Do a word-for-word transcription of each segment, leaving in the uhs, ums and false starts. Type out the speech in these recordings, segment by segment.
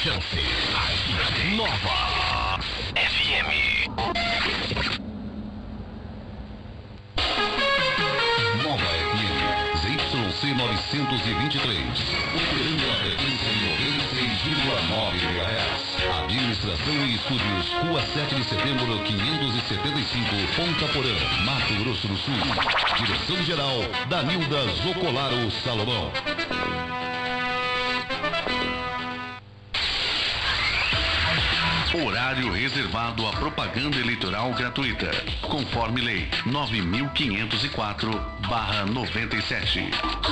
chance. Nova F M. Nova F M, Z Y C novecentos e vinte e três. Operando a frequência em noventa e seis vírgula nove megahertz. Administração e Estúdios, Rua sete de Setembro, quinhentos e setenta e cinco, Ponta Porã, Mato Grosso do Sul. Direção-geral, Danilda Zocolaro Salomão. Horário reservado à propaganda eleitoral gratuita, conforme lei nove mil quinhentos e quatro barra noventa e sete.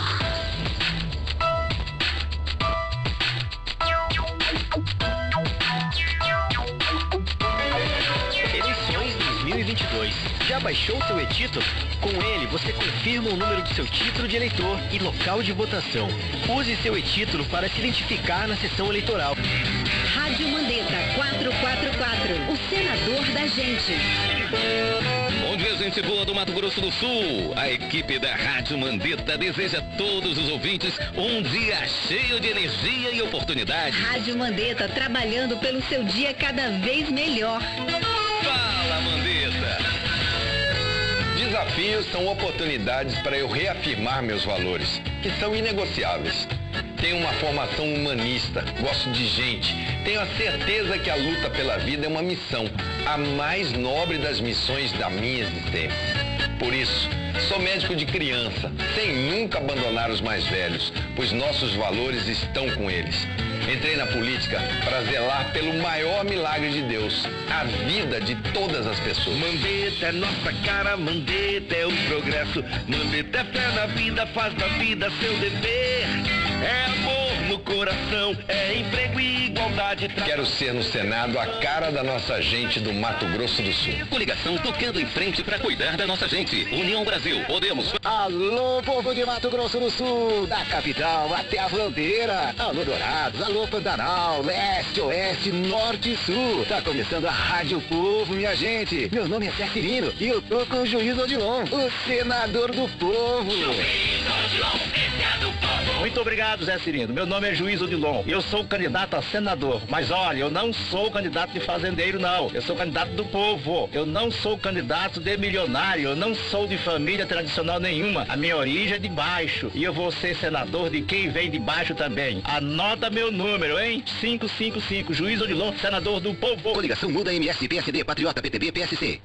Eleições dois mil e vinte e dois. Já baixou seu e-título? Com ele, você confirma o número do seu título de eleitor e local de votação. Use seu e-título para se identificar na sessão eleitoral. Rádio Mandetta quatrocentos e quarenta e quatro, o senador da gente. Bom dia, gente boa do Mato Grosso do Sul. A equipe da Rádio Mandetta deseja a todos os ouvintes um dia cheio de energia e oportunidade. Rádio Mandetta, trabalhando pelo seu dia cada vez melhor. Fala, Mandetta! Desafios são oportunidades para eu reafirmar meus valores, que são inegociáveis. Tenho uma formação humanista, gosto de gente. Tenho a certeza que a luta pela vida é uma missão, a mais nobre das missões da minha existência. Por isso, sou médico de criança, sem nunca abandonar os mais velhos, pois nossos valores estão com eles. Entrei na política para zelar pelo maior milagre de Deus, a vida de todas as pessoas. Mandetta é nossa cara, Mandetta é o progresso. Mandetta é fé na vida, faz da vida seu dever. É amor no coração, é emprego e igualdade. Quero ser no Senado a cara da nossa gente do Mato Grosso do Sul. Coligação tocando em frente para cuidar da nossa gente. União Brasil, podemos. Alô, povo de Mato Grosso do Sul, da capital até a fronteira. Alô, Dourados, alô, Pantanal, leste, oeste, norte e sul. Tá começando a Rádio Povo, minha gente. Meu nome é Zé Cirino e eu tô com o Juiz Odilon, o senador do povo. Juiz Odilon, esse é do povo. Muito obrigado, Zé Cirino. Meu nome é Juiz Odilon. Eu sou candidato a senador. Mas olha, eu não sou candidato de fazendeiro, não. Eu sou candidato do povo. Eu não sou candidato de milionário. Eu não sou de família tradicional nenhuma. A minha origem é de baixo. E eu vou ser senador de quem vem de baixo também. Anota meu número, hein? cinco cinco cinco. Juiz Odilon, senador do povo. Coligação Muda M S, P S D, Patriota, P T B, P S C.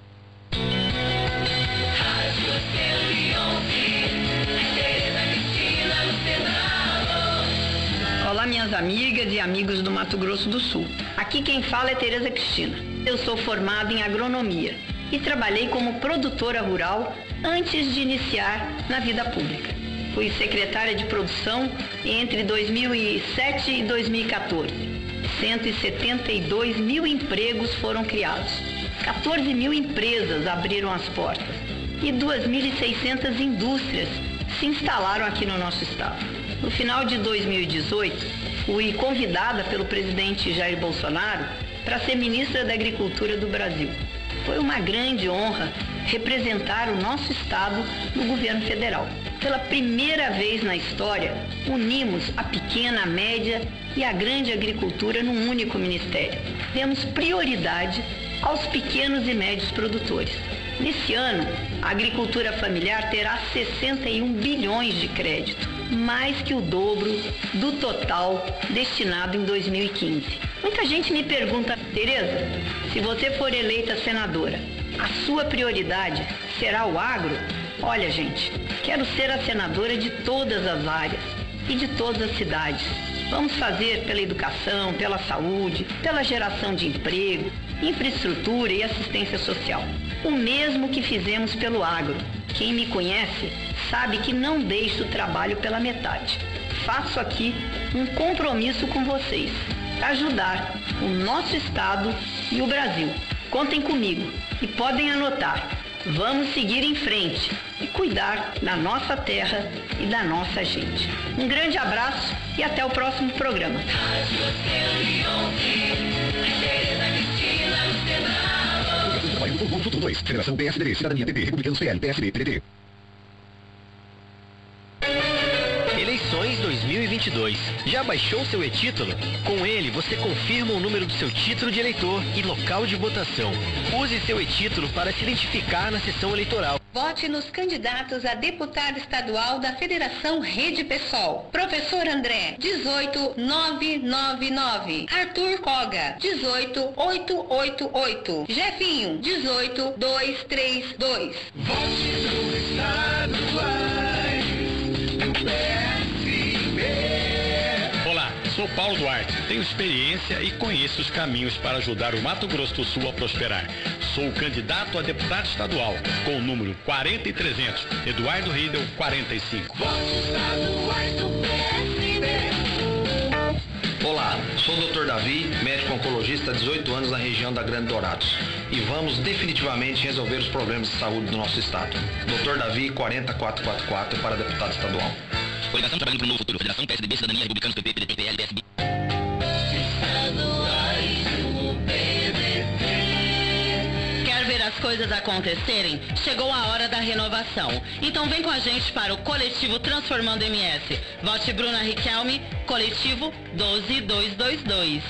Olá, minhas amigas e amigos do Mato Grosso do Sul. Aqui quem fala é Tereza Cristina. Eu sou formada em agronomia e trabalhei como produtora rural antes de iniciar na vida pública. Fui secretária de produção entre dois mil e sete e dois mil e quatorze. cento e setenta e dois mil empregos foram criados. quatorze mil empresas abriram as portas e duas mil e seiscentas indústrias se instalaram aqui no nosso estado. No final de dois mil e dezoito, fui convidada pelo presidente Jair Bolsonaro para ser ministra da Agricultura do Brasil. Foi uma grande honra representar o nosso estado no governo federal. Pela primeira vez na história, unimos a pequena, a média e a grande agricultura num único ministério. Demos prioridade aos pequenos e médios produtores. Nesse ano, a agricultura familiar terá sessenta e um bilhões de crédito, mais que o dobro do total destinado em dois mil e quinze. Muita gente me pergunta, Tereza, se você for eleita senadora, a sua prioridade será o agro? Olha, gente, quero ser a senadora de todas as áreas e de todas as cidades. Vamos fazer pela educação, pela saúde, pela geração de emprego, infraestrutura e assistência social. O mesmo que fizemos pelo agro. Quem me conhece sabe que não deixo o trabalho pela metade. Faço aqui um compromisso com vocês, para ajudar o nosso estado e o Brasil. Contem comigo e podem anotar. Vamos seguir em frente e cuidar da nossa terra e da nossa gente. Um grande abraço e até o próximo programa. Federação P S D B, Cidadania P P, Republicanos P L, P S D, P D T. Eleições dois mil mil e vinte e dois. Já baixou seu e-título? Com ele, você confirma o número do seu título de eleitor e local de votação. Use seu e-título para se identificar na sessão eleitoral. Vote nos candidatos a deputado estadual da Federação Rede Pessoal. Professor André, dezoito mil novecentos e noventa e nove. Arthur Coga, dezoito mil oitocentos e oitenta e oito. Jefinho, dezoito mil duzentos e trinta e dois. Vote no estaduais do P S B. Olá, sou Paulo Duarte, tenho experiência e conheço os caminhos para ajudar o Mato Grosso do Sul a prosperar. Sou candidato a deputado estadual, com o número quarenta e trezentos, Eduardo Riedel, quarenta e cinco. Vote estaduais do P S B. Olá, sou o doutor Davi, médico oncologista há dezoito anos na região da Grande Dourados. E vamos definitivamente resolver os problemas de saúde do nosso estado. doutor Davi, quarenta quatrocentos e quarenta e quatro, para deputado estadual. Coligação Trabalhando para o Novo Futuro, Federação P S D B, Cidadania, Republicanos, P P, P D T, P L, P S B. Quer ver as coisas acontecerem? Chegou a hora da renovação. Então vem com a gente para o Coletivo Transformando M S. Vote Bruna Riquelme, Coletivo doze mil duzentos e vinte e dois.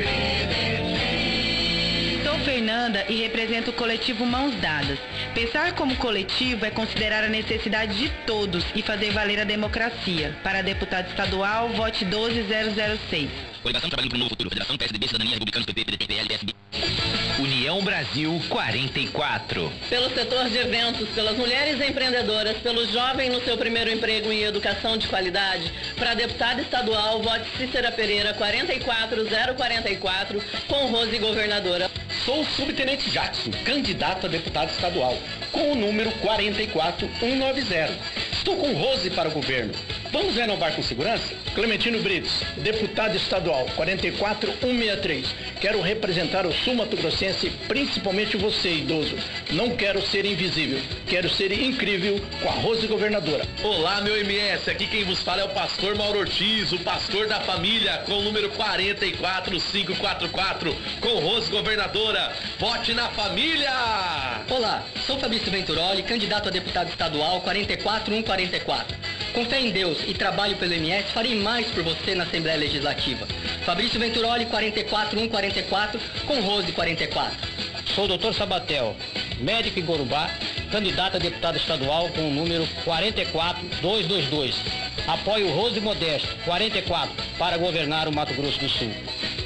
Sou Fernanda e represento o coletivo Mãos Dadas. Pensar como coletivo é considerar a necessidade de todos e fazer valer a democracia. Para deputado estadual, vote doze mil seis. Coligação Trabalhando para o Novo Futuro, Federação P S D B, Cidadania, Republicanos, P P, P D T, P L, P S B. União Brasil quarenta e quatro. Pelo setor de eventos, pelas mulheres empreendedoras, pelo jovem no seu primeiro emprego em educação de qualidade, para deputado estadual, vote Cícera Pereira, quarenta e quatro zero quarenta e quatro, com Rose governadora. Sou o subtenente Jackson, candidato a deputado estadual, com o número quarenta e quatro mil cento e noventa. Estou com Rose para o governo. Vamos renovar com segurança? Clementino Brites, deputado estadual, quarenta e quatro mil cento e sessenta e três. Quero representar o sul mato-grossense, principalmente você, idoso. Não quero ser invisível, quero ser incrível com a Rose governadora. Olá, meu M S, aqui quem vos fala é o pastor Mauro Ortiz, o pastor da família, com o número quarenta e quatro mil quinhentos e quarenta e quatro, com Rose governadora. Vote na família! Olá, sou Fabrício Venturoli, candidato a deputado estadual, quarenta e quatro mil cento e quarenta e quatro. Com fé em Deus e trabalho pelo M S, farei mais por você na Assembleia Legislativa. Fabrício Venturoli, quarenta e quatro mil cento e quarenta e quatro, com Rose quarenta e quatro. Sou o doutor Sabatel, médico em Gorubá, candidato a deputado estadual com o número quarenta e quatro mil duzentos e vinte e dois. Apoio Rose Modesto, quarenta e quatro, para governar o Mato Grosso do Sul.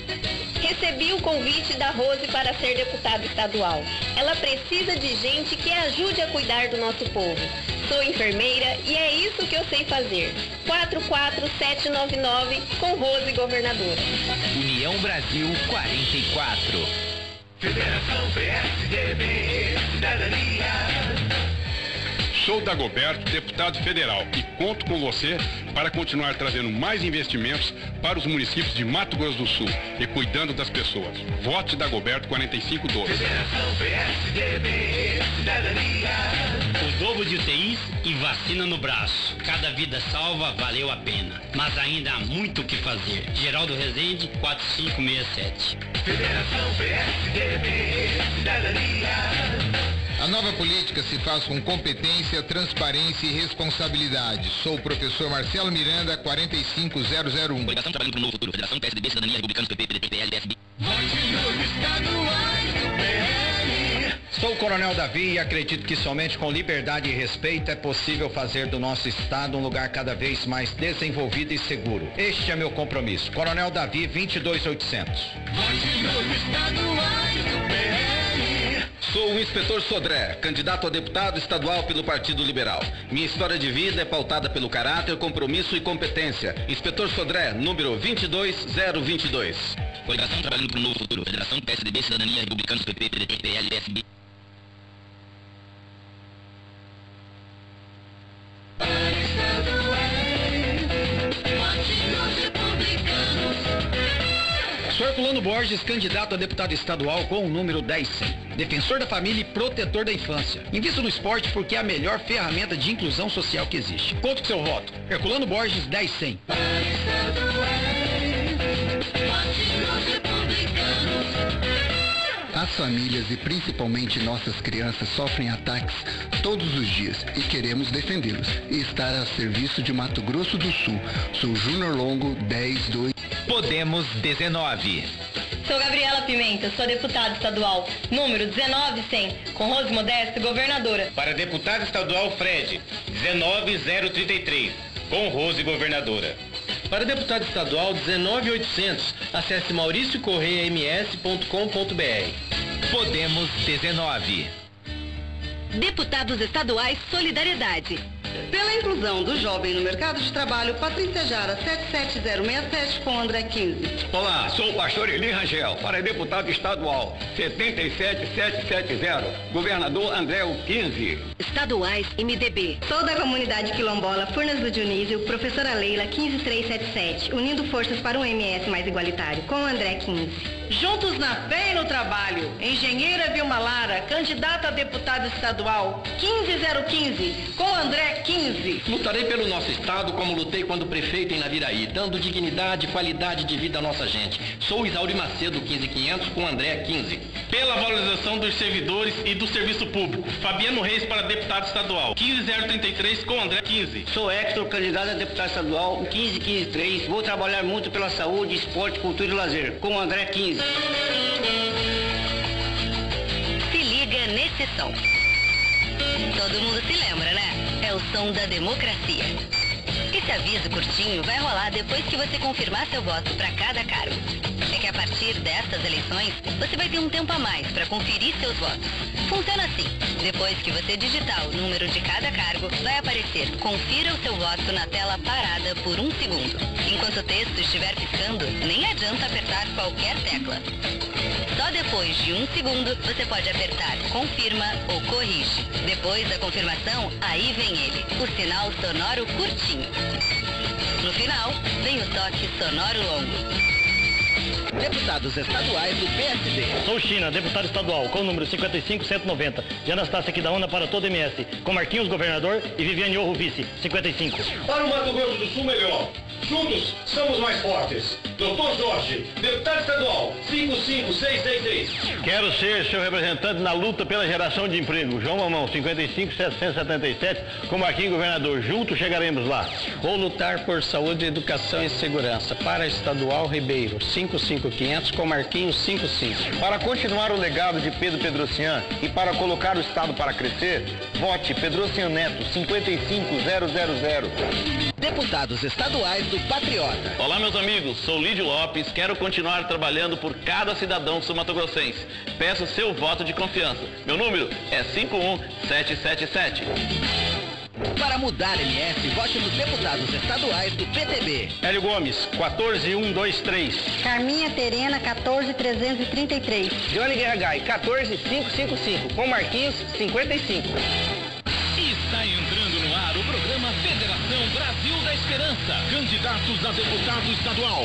Recebi o convite da Rose para ser deputada estadual. Ela precisa de gente que a ajude a cuidar do nosso povo. Sou enfermeira e é isso que eu sei fazer. quatro quatro sete nove nove, com Rose governadora. União Brasil quarenta e quatro. Federação P S D B, Cidadania. Sou Dagoberto, deputado federal, e conto com você para continuar trazendo mais investimentos para os municípios de Mato Grosso do Sul e cuidando das pessoas. Vote Dagoberto quarenta e cinco doze. Federação P S D B, Cidadania. O dobro de U T Is e vacina no braço. Cada vida salva valeu a pena, mas ainda há muito o que fazer. Geraldo Rezende, quatro cinco seis sete. Federação P S D B, Cidadania. A nova política se faz com competência, transparência e responsabilidade. Sou o professor Marcelo Miranda, quarenta e cinco zero zero um. Coligação Trabalhando para o Novo Futuro, Federação P S D B, Cidadania, Republicanos, P P, P D T, P L, P S B. Sou o Coronel Davi e acredito que somente com liberdade e respeito é possível fazer do nosso estado um lugar cada vez mais desenvolvido e seguro. Este é meu compromisso. Coronel Davi, vinte e dois mil e oitocentos. Sou o inspetor Sodré, candidato a deputado estadual pelo Partido Liberal. Minha história de vida é pautada pelo caráter, compromisso e competência. Inspetor Sodré, número vinte e dois zero vinte e dois. Coligação Trabalhando para o Novo Futuro, Federação P S D B, Cidadania, Republicanos, P P, P D T, P L, P S B. Sou Herculano Borges, candidato a deputado estadual com o número dez cem. Defensor da família e protetor da infância. Invisto no esporte porque é a melhor ferramenta de inclusão social que existe. Conto com seu voto. Herculano Borges, dez cem. A famílias e principalmente nossas crianças sofrem ataques todos os dias e queremos defendê-los e estar a serviço de Mato Grosso do Sul. Sou Júnior Longo, dez dois. Podemos dezenove. Sou Gabriela Pimenta, sou deputada estadual, número dezenove cem, com Rose Modesto, governadora. Para deputado estadual Fred, dezenove zero trinta e três, com Rose, governadora. Para deputado estadual dezenove oitocentos, acesse mauricio correia m s ponto com ponto b r. Podemos dezenove. Deputados estaduais Solidariedade. Pela inclusão do jovem no mercado de trabalho, Patrícia Jara, sete sete zero seis sete, com André quinze. Olá, sou o pastor Eli Rangel, para deputado estadual, setenta e sete sete sete zero, governador André quinze. Estaduais M D B. Toda a comunidade quilombola, Furnas do Dionísio, professora Leila, quinze três sete sete, unindo forças para um M S mais igualitário, com André quinze. Juntos na fé e no trabalho, engenheira Vilma Lara, candidata a deputada estadual, quinze zero quinze, com André quinze. Lutarei pelo nosso estado como lutei quando prefeito em Naviraí, dando dignidade e qualidade de vida à nossa gente. Sou Isauri Macedo, quinze quinhentos, com André quinze. Pela valorização dos servidores e do serviço público, Fabiano Reis para deputado estadual, quinze zero trinta e três, com André quinze. Sou Hector, candidato a deputado estadual, quinze quinze três. Vou trabalhar muito pela saúde, esporte, cultura e lazer, com André quinze. Se liga nesse som. Todo mundo se lembra, né? É o som da democracia. Esse aviso curtinho vai rolar depois que você confirmar seu voto para cada cargo. É que a partir destas eleições, você vai ter um tempo a mais para conferir seus votos. Funciona assim. Depois que você digitar o número de cada cargo, vai aparecer "Confira o seu voto" na tela parada por um segundo. Enquanto o texto estiver piscando, nem adianta apertar qualquer tecla. Só depois de um segundo, você pode apertar "Confirma" ou "Corrige". Depois da confirmação, aí vem ele, o sinal sonoro curtinho. No final, vem o toque sonoro longo. Deputados estaduais do P S D. Sou China, deputado estadual, com o número cinquenta e cinco cento e noventa, de Anastácia Aquidauana para todo M S, com Marquinhos, governador, e Viviane Orro, vice, cinquenta e cinco. Para o Mato Grosso do Sul, melhor. Juntos, somos mais fortes. Doutor Jorge, deputado estadual, cinco cinco seis seis três. Quero ser seu representante na luta pela geração de emprego. João Mamão, cinquenta e cinco setecentos e setenta e sete, com Marquinhos, governador. Juntos chegaremos lá. Vou lutar por saúde, educação e segurança. Para estadual Ribeiro, cinco cinco quinhentos, com Marquinhos, cinquenta e cinco. Para continuar o legado de Pedro Pedrocian e para colocar o Estado para crescer, vote Pedrocian Neto, cinquenta e cinco zero zero zero. Deputados estaduais do Patriota. Olá, meus amigos, sou Lídio Lopes, quero continuar trabalhando por cada cidadão sul-mato-grossense. Peço seu voto de confiança. Meu número é cinco um sete sete sete. Para mudar M S, vote nos deputados estaduais do P T B. Hélio Gomes, quatorze um dois três. Carminha Terena, quatorze trezentos e trinta e três. Johnny Guerra Gai, quatorze quinhentos e cinquenta e cinco, com Marquinhos, cinquenta e cinco. Está entrando no ar o programa Federação Brasil da Esperança. Candidatos a deputado estadual.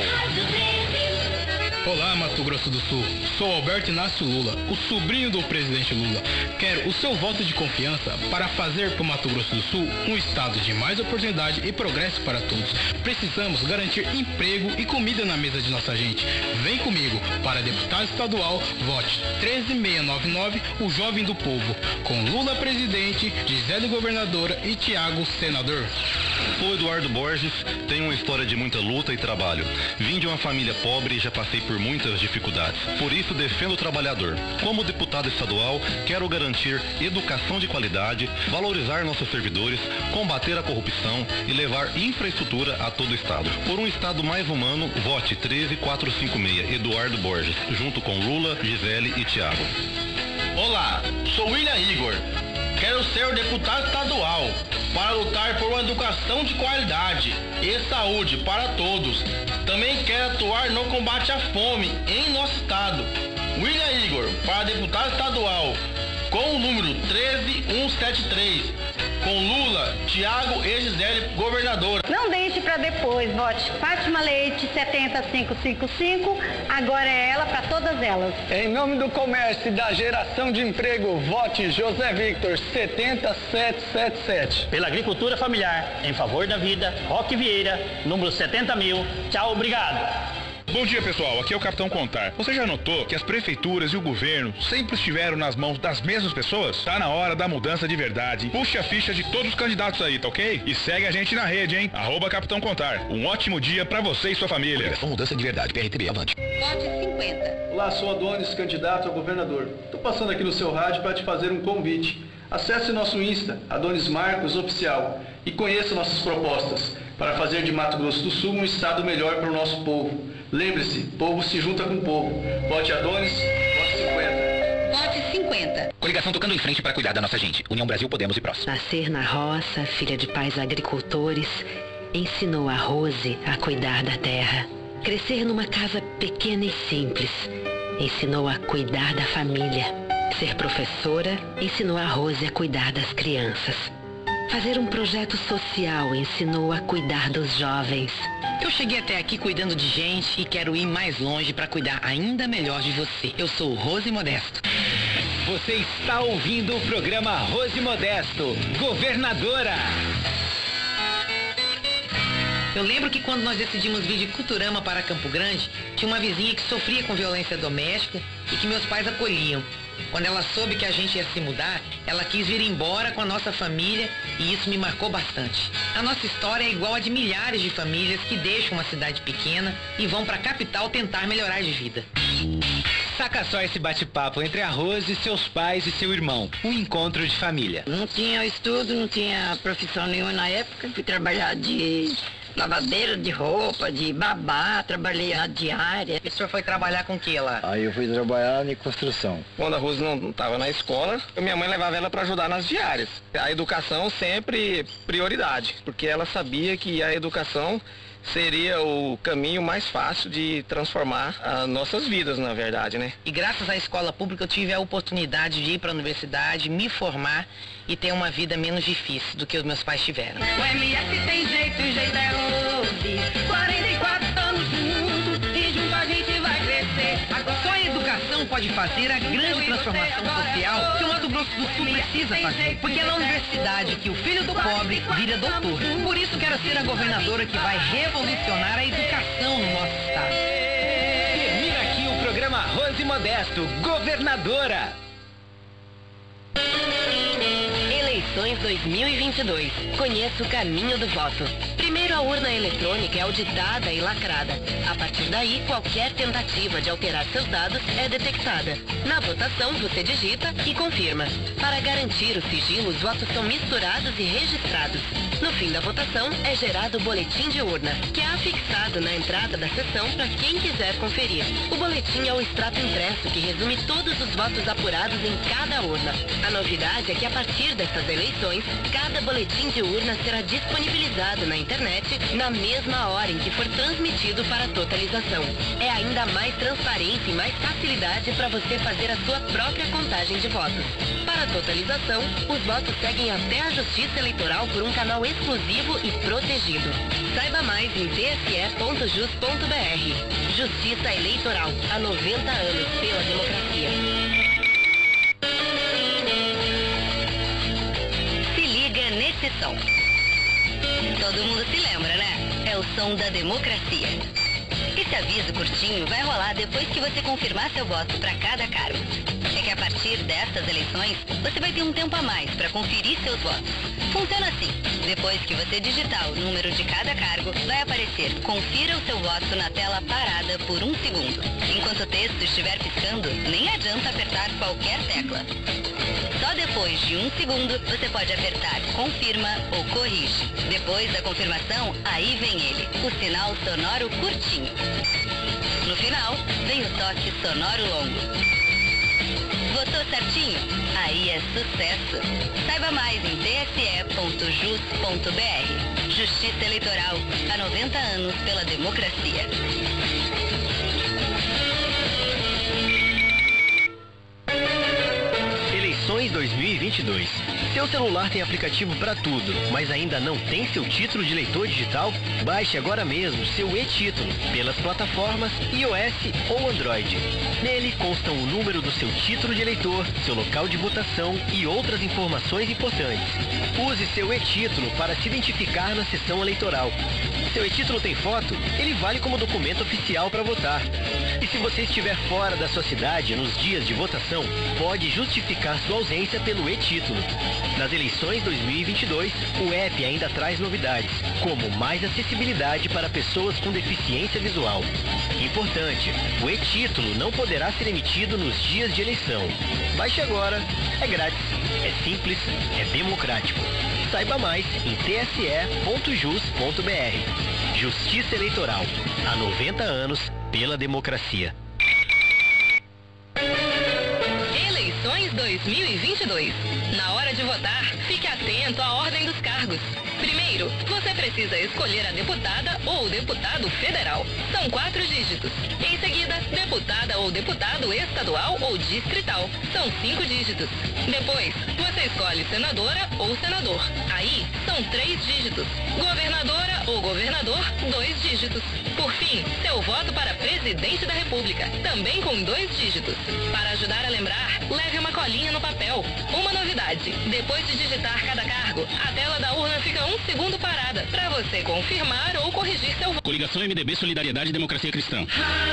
Olá, Mato Grosso do Sul. Sou Alberto Inácio Lula, o sobrinho do presidente Lula. Quero o seu voto de confiança para fazer para o Mato Grosso do Sul um estado de mais oportunidade e progresso para todos. Precisamos garantir emprego e comida na mesa de nossa gente. Vem comigo. Para deputado estadual, vote treze seiscentos e noventa e nove, o Jovem do Povo, com Lula presidente, Gisele governadora e Tiago senador. Sou Eduardo Borges, tenho uma história de muita luta e trabalho. Vim de uma família pobre e já passei por muitas dificuldades. Por isso, defendo o trabalhador. Como deputado estadual, quero garantir educação de qualidade, valorizar nossos servidores, combater a corrupção e levar infraestrutura a todo o estado. Por um estado mais humano, vote treze quatrocentos e cinquenta e seis, Eduardo Borges, junto com Lula, Gisele e Tiago. Olá, sou William Igor. Quero ser o deputado estadual para lutar por uma educação de qualidade e saúde para todos. Também quero atuar no combate à fome em nosso estado. William Igor, para deputado estadual, com o número treze mil cento e setenta e três, com Lula, Tiago e Gisele, governadora. Não deixe para depois, vote Fátima Leite, setenta mil quinhentos e cinquenta e cinco, agora é ela para todas elas. Em nome do comércio e da geração de emprego, vote José Victor, setenta mil setecentos e setenta e sete. Pela agricultura familiar, em favor da vida, Roque Vieira, número setenta mil. Tchau, obrigado. Bom dia, pessoal. Aqui é o Capitão Contar. Você já notou que as prefeituras e o governo sempre estiveram nas mãos das mesmas pessoas? Tá na hora da mudança de verdade. Puxa a ficha de todos os candidatos aí, tá ok? E segue a gente na rede, hein? Arroba Capitão Contar. Um ótimo dia pra você e sua família. Mudança de verdade. P R T B, avante. Vote cinquenta. Olá, sou Adonis, candidato a governador. Estou passando aqui no seu rádio para te fazer um convite. Acesse nosso Insta, Adonis Marcos Oficial, e conheça nossas propostas para fazer de Mato Grosso do Sul um estado melhor para o nosso povo. Lembre-se, povo se junta com povo. Vote Adonis, vote cinquenta. Vote cinquenta. Coligação tocando em frente para cuidar da nossa gente. União Brasil, Podemos e Prós. Nascer na roça, filha de pais agricultores, ensinou a Rose a cuidar da terra. Crescer numa casa pequena e simples, ensinou a cuidar da família. Ser professora, ensinou a Rose a cuidar das crianças. Fazer um projeto social, ensinou a cuidar dos jovens. Eu cheguei até aqui cuidando de gente e quero ir mais longe para cuidar ainda melhor de você. Eu sou Rose Modesto. Você está ouvindo o programa Rose Modesto, governadora. Eu lembro que quando nós decidimos vir de Cuturama para Campo Grande, tinha uma vizinha que sofria com violência doméstica e que meus pais acolhiam. Quando ela soube que a gente ia se mudar, ela quis vir embora com a nossa família e isso me marcou bastante. A nossa história é igual a de milhares de famílias que deixam uma cidade pequena e vão para a capital tentar melhorar de vida. Saca só esse bate-papo entre a Rose, seus pais e seu irmão. Um encontro de família. Não tinha estudo, não tinha profissão nenhuma na época. Fui trabalhar de lavadeira de roupa, de babá, trabalhei na diária. E o senhor foi trabalhar com o que lá? Aí eu fui trabalhar em construção. Quando a Rose não estava na escola, minha mãe levava ela para ajudar nas diárias. A educação sempre prioridade, porque ela sabia que a educação seria o caminho mais fácil de transformar as nossas vidas, na verdade, né? E graças à escola pública eu tive a oportunidade de ir para a universidade, me formar e ter uma vida menos difícil do que os meus pais tiveram. O M S tem jeito, o jeito é Rose. quarenta e quatro anos juntos e junto a gente vai crescer. Só a educação pode fazer a grande transformação social que o Mato Grosso do Sul precisa fazer. Porque é na universidade que o filho do pobre vira doutor. Por isso quero ser a governadora que vai revolucionar a educação no nosso estado. Termina aqui o programa Rose Modesto, governadora. Eleições dois mil e vinte e dois. Conheça o caminho do voto. Primeiro, a urna eletrônica é auditada e lacrada. A partir daí, qualquer tentativa de alterar seus dados é detectada. Na votação, você digita e confirma. Para garantir o sigilo, os votos são misturados e registrados. No fim da votação, é gerado o boletim de urna, que é afixado na entrada da sessão para quem quiser conferir. O boletim é o extrato impresso que resume todos os votos apurados em cada urna. A novidade é que a partir dessas eleições, cada boletim de urna será disponibilizado na internet na mesma hora em que for transmitido para a totalização. É ainda mais transparência e mais facilidade para você fazer a sua própria contagem de votos. Para a totalização, os votos seguem até a Justiça Eleitoral por um canal exclusivo e protegido. Saiba mais em t s e ponto jus ponto b r. Justiça Eleitoral, há noventa anos pela democracia. Se liga nesse som. Todo mundo se lembra, né? É o som da democracia. Esse aviso curtinho vai rolar depois que você confirmar seu voto para cada cargo. É que a partir dessas eleições, você vai ter um tempo a mais para conferir seus votos. Funciona assim. Depois que você digitar o número de cada cargo, vai aparecer "Confira o seu voto" na tela parada por um segundo. Enquanto o texto estiver piscando, nem adianta apertar qualquer tecla. Só depois de um segundo, você pode apertar "Confirma" ou "Corrige". Depois da confirmação, aí vem ele, o sinal sonoro curtinho. No final, vem o toque sonoro longo. Votou certinho? Aí é sucesso. Saiba mais em t s e ponto jus ponto b r. Justiça Eleitoral, há noventa anos pela democracia. Eleições dois mil e vinte e dois. Seu celular tem aplicativo para tudo, mas ainda não tem seu título de eleitor digital? Baixe agora mesmo seu e-título pelas plataformas iOS ou Android. Nele constam o número do seu título de eleitor, seu local de votação e outras informações importantes. Use seu e-título para se identificar na sessão eleitoral. seu e-título tem foto, ele vale como documento oficial para votar. E se você estiver fora da sua cidade nos dias de votação, pode justificar sua ausência pelo e-título. Nas eleições dois mil e vinte e dois, o app ainda traz novidades, como mais acessibilidade para pessoas com deficiência visual. Importante, o e-título não poderá ser emitido nos dias de eleição. Baixe agora, é grátis, é simples, é democrático. Saiba mais em t s e ponto jus ponto b r. Justiça Eleitoral, há noventa anos pela democracia. Eleições dois mil e vinte e dois. Na hora de votar, fique atento à ordem dos cargos. Primeiro, você precisa escolher a deputada ou deputado federal. São quatro dígitos. Em seguida, deputada ou deputado estadual ou distrital. São cinco dígitos. Depois, você escolhe senadora ou senador. Aí, são três dígitos. Governadora ou governador, dois dígitos. Por fim, seu voto para presidente da República, também com dois dígitos. Para ajudar a lembrar, leve uma colinha no papel. Uma novidade, depois de digitar cada cargo, a tela da urna fica um segundo parada, para você confirmar ou corrigir seu voto. Coligação M D B Solidariedade e Democracia Cristã.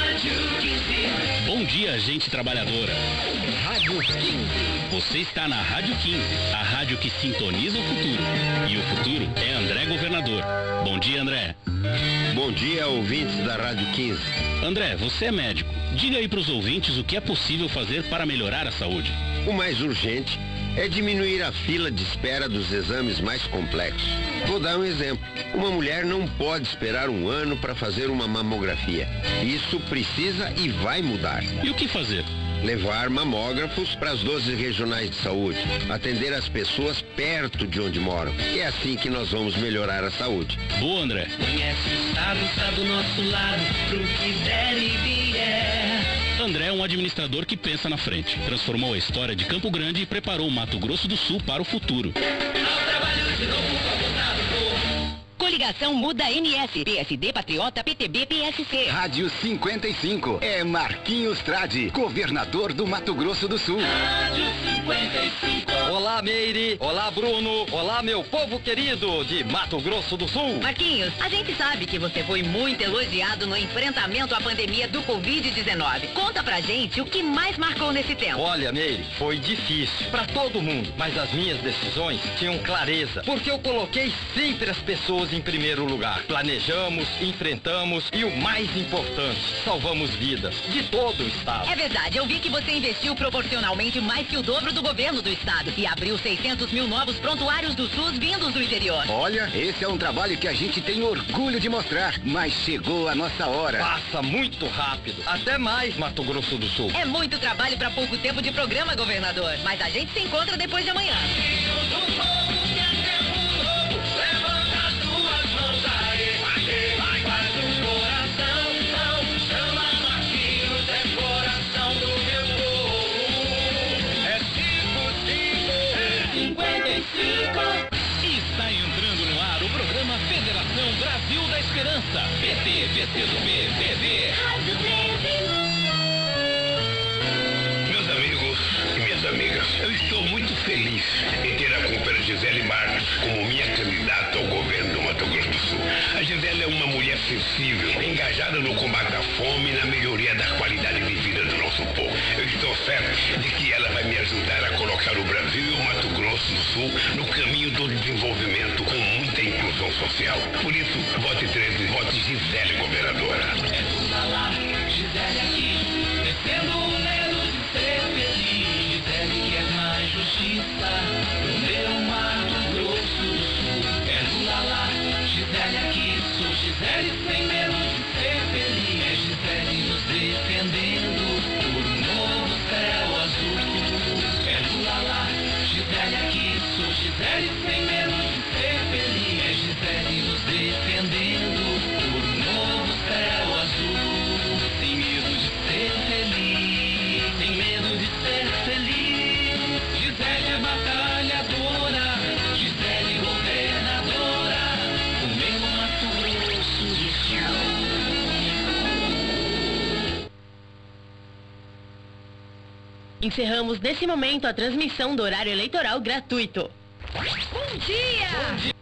Bom dia, gente trabalhadora. Rádio quinze. Você está na Rádio quinze, a rádio que sintoniza o futuro. E o futuro é André Governador. Bom dia, André. Bom dia, ouvintes da Rádio quinze. André, você é médico. Diga aí para os ouvintes o que é possível fazer para melhorar a saúde. O mais urgente é diminuir a fila de espera dos exames mais complexos. Vou dar um exemplo. Uma mulher não pode esperar um ano para fazer uma mamografia. Isso precisa e vai mudar. E o que fazer? Levar mamógrafos para as doze regionais de saúde. Atender as pessoas perto de onde moram. É assim que nós vamos melhorar a saúde. Boa, André. Conhece o Estado, está do nosso lado, pro que der e vier. André é um administrador que pensa na frente. Transformou a história de Campo Grande e preparou o Mato Grosso do Sul para o futuro. Ao trabalho de novo, votado por... Coligação Muda M S, P S D Patriota, P T B, P S C. Rádio cinquenta e cinco, é Marquinhos Trade, governador do Mato Grosso do Sul. Rádio cinquenta e cinco. Olá, Meire. Olá, Bruno. Olá, meu povo querido de Mato Grosso do Sul. Marquinhos, a gente sabe que você foi muito elogiado no enfrentamento à pandemia do covid dezenove. Conta pra gente o que mais marcou nesse tempo. Olha, Meire, foi difícil pra todo mundo, mas as minhas decisões tinham clareza, porque eu coloquei sempre as pessoas em primeiro lugar. Planejamos, enfrentamos e o mais importante, salvamos vidas de todo o estado. É verdade, eu vi que você investiu proporcionalmente mais que o dobro do governo do estado e abriu seiscentos mil novos prontuários do SUS vindos do interior. Olha, esse é um trabalho que a gente tem orgulho de mostrar, mas chegou a nossa hora. Passa muito rápido, até mais Mato Grosso do Sul. É muito trabalho para pouco tempo de programa, governador, mas a gente se encontra depois de amanhã. Está entrando no ar o programa Federação Brasil da Esperança. P T, P C do B, P B. Meus amigos e minhas amigas, eu estou muito feliz em ter a companheira Gisele Marques como minha candidata ao governo do Mato Grosso do Sul. A Gisele é uma mulher sensível, engajada no combate à fome e na melhoria da qualidade de vida do nosso povo. Eu estou certo de que ela vai me ajudar a colocar o Brasil e o Mato Grosso do Sul no caminho do desenvolvimento com muita inclusão social. Por isso, vote treze, vote Gisele, governadora. Gisele aqui, descendo o medo de ser feliz. Gisele quer mais justiça pro meu Mato Grosso do Sul. É Lula lá, Gisele aqui, sou Gisele sem medo de ser feliz. É Gisele nos defendendo por um novo céu azul. É Lula lá, Gisele aqui, sou Gisele sem medo de ser feliz. É Gisele nos defendendo por um novo céu azul. Sem medo de ser feliz, sem medo de ser feliz. Gisele é batalhadora, Gisele governadora, o meu Mato Grosso do Sul. Encerramos nesse momento a transmissão do horário eleitoral gratuito. Bom dia! Bom dia!